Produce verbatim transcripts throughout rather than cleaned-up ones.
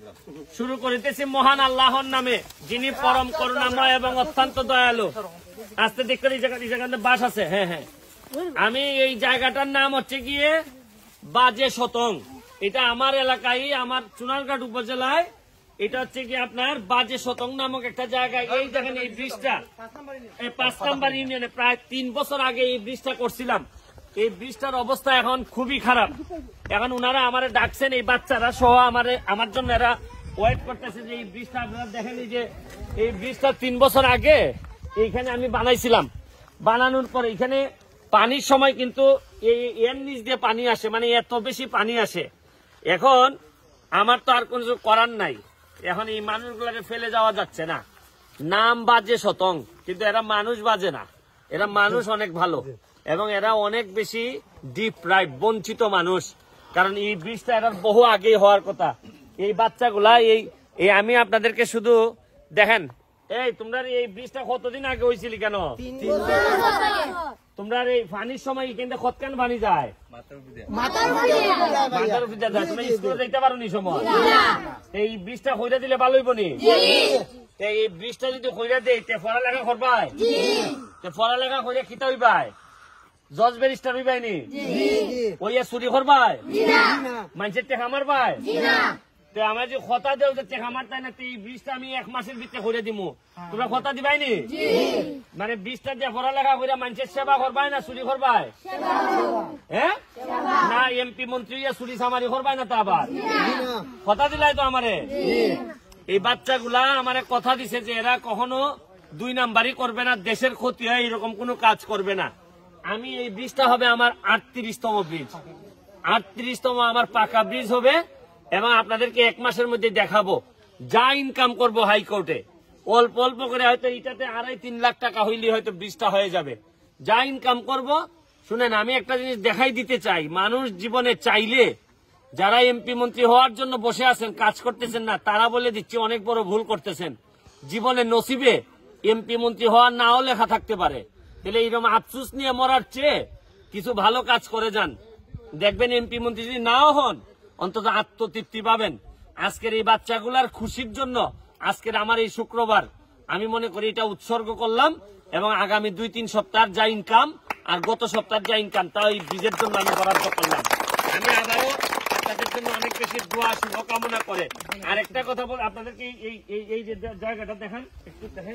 শুরু করিতেছি মহান আল্লাহর নামে, যিনি পরম করুণাময় এবং অত্যন্ত দয়ালু। আস্তে দেখতে এই জায়গা এই জায়গাতে বাস আছে। হ্যাঁ হ্যাঁ আমি এই জায়গাটার নাম হচ্ছে গিয়ে বাজে শতং। এটা আমার এলাকায়, আমার চুনারঘাট উপজেলায় এটা হচ্ছে কি আপনার বাজে শতং নামক একটা জায়গায়। এই দেখেন এই ব্রিজটা এই পাঁচ নাম্বার ইউনিয়নে প্রায় তিন বছর আগে এই ব্রিজটা করছিলাম। এই ব্রিজটার অবস্থা এখন খুবই খারাপ। এখন ওনারা আমার ডাকছেন, এই বাচ্চারা সহ আমার আমার জন্য এরা ওয়েট করতেছে যে এই ব্রিজটা আপনারা দেখেন। এই যে এই ব্রিজটা তিন বছর আগে এইখানে আমি বানাইছিলাম। বানানোর পর এখানে পানির সময় কিন্তু এই এর নিচ দিয়ে পানি আসে, মানে এত বেশি পানি আসে। এখন আমার তো আর কোনো করার নাই, এখন এই মানুষগুলোকে ফেলে যাওয়া যাচ্ছে না। নাম বাজে শতং, কিন্তু এরা মানুষ বাজে না, এরা মানুষ অনেক ভালো এবং এরা অনেক বেশি ডিপ্রাইভড, বঞ্চিত মানুষ। কারণ এই ব্রিজটা এরা বহু আগেই হওয়ার কথা। এই বাচ্চাগুলা এই এই আমি আপনাদেরকে শুধু দেখেন, এই তোমরা এই ব্রিজটা কতদিন আগে হয়েছিল কেন? তোমরা এই পানির সময় কিন্তু কতখান পানি যায়? মাথার উপর যায়। তুমি স্কুলে যাইতে পারো নি সময়? এই ব্রিজটা কইরা দিলে ভালো হইব নি? এই ব্রিজটা যদি কইরা দেয় তে পড়ালেখা করবাই? পড়ালেখা করে খিতা হইবাই? জজ ব্যারিস্টার হইবাই নি? ওইয়া চুরি করবাই? মানুষের টেকা মারবাই? তো আমার যে কথা দেও যে টেকা মারতাই না, এই ব্রিজটা আমি এক মাসের ভিতরে করে দিমু, তোমরা কথা দিবাই নি? মানে ব্রিজটা দিয়ে পড়ালেখা করে মানুষের সেবা করবাই না চুরি করবাই? হ্যাঁ না এমপি মন্ত্রী চুরি সামারি করবাই না? তো আবার কথা দিলাই তো আমারে। এই বাচ্চাগুলা আমারে কথা দিছে যে এরা কখনো দুই নাম্বারই করবে না, দেশের ক্ষতি হয় এরকম কোনো কাজ করবে না। আমি এই ব্রিজটা হবে আমার আটত্রিশতম ব্রিজ, আটত্রিশতম আমার পাকা ব্রিজ হবে এবং আপনাদেরকে এক মাসের মধ্যে দেখাবো। যা ইনকাম করব হাইকোর্টে অল্প অল্প করে, হয়তো এটাতে আড়াই তিন লাখ টাকা হইলে হয়তো ব্রিজটা হয়ে যাবে। যা ইনকাম করব, শুনেন আমি একটা জিনিস দেখাই দিতে চাই। মানুষ জীবনে চাইলে, যারা এমপি মন্ত্রী হওয়ার জন্য বসে আছেন কাজ করতেছেন না, তারা বলে দিচ্ছে অনেক বড় ভুল করতেছেন। জীবনে নসিবে এমপি মন্ত্রী হওয়ার নাও লেখা থাকতে পারে, তাহলে এইরকম আফসুস নিয়ে মরার চেয়ে কিছু ভালো কাজ করে যান। দেখবেন এমপি মন্ত্রী যদি নাও হন অন্তত আত্মতৃপ্তি পাবেন। আজকের এই বাচ্চাগুলার খুশির জন্য আজকের আমার এই শুক্রবার আমি মনে করি এটা উৎসর্গ করলাম এবং আগামী দুই তিন সপ্তাহ যা ইনকাম আর গত সপ্তাহ যা ইনকাম তা এই ব্রিজের জন্য আমি বরাদ্দ করলাম। আমি আবারও আপনাদের জন্য অনেক বেশি দোয়া শুভকামনা করে আরেকটা কথা বল আপনাদেরকে, এই এই যে জায়গাটা দেখেন, একটু দেখেন,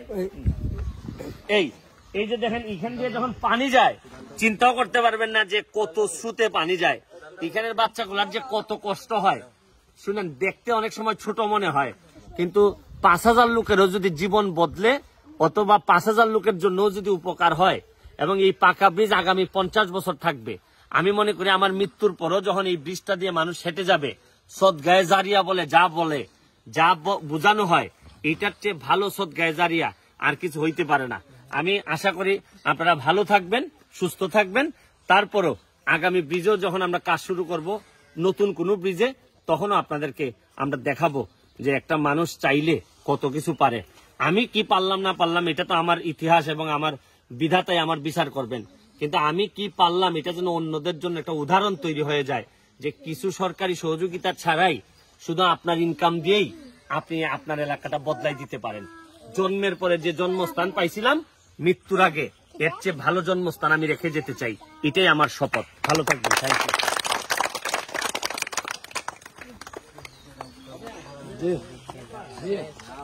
এই এই যে দেখেন এখান দিয়ে যখন পানি যায় চিন্তাও করতে পারবেন না যে কত স্রোতে পানি যায়। এখানের বাচ্চাগুলার যে কত কষ্ট হয় শুনেন, দেখতে অনেক সময় ছোট মনে হয়, কিন্তু পাঁচ হাজার লোকেরও যদি জীবন বদলে অথবা পাঁচ হাজার লোকের জন্য যদি উপকার হয় এবং এই পাকা ব্রিজ আগামী পঞ্চাশ বছর থাকবে, আমি মনে করি আমার মৃত্যুর পরও যখন এই ব্রিজটা দিয়ে মানুষ হেঁটে যাবে, সদগায়ে জারিয়া বলে যা বলে যা বোঝানো হয়, এইটার চেয়ে ভালো সদগায়ে জারিয়া আর কিছু হইতে পারে না। আমি আশা করি আপনারা ভালো থাকবেন, সুস্থ থাকবেন। তারপরও আগামী ব্রিজেও যখন আমরা কাজ শুরু করব, নতুন কোন ব্রিজে, তখনও আপনাদেরকে আমরা দেখাবো যে একটা মানুষ চাইলে কত কিছু পারে। আমি কি পারলাম না পারলাম এটা তো আমার ইতিহাস এবং আমার বিধাতাই আমার বিচার করবেন, কিন্তু আমি কি পারলাম এটা যেন অন্যদের জন্য একটা উদাহরণ তৈরি হয়ে যায় যে কিছু সরকারি সহযোগিতা ছাড়াই শুধু আপনার ইনকাম দিয়েই আপনি আপনার এলাকাটা বদলাই দিতে পারেন। জন্মের পরে যে জন্মস্থান পাইছিলাম, মৃত্যুর আগে এর চেয়ে ভালো জন্মস্থান আমি রেখে যেতে চাই, এটাই আমার শপথ। ভালো থাকবেন, থ্যাংক ইউ।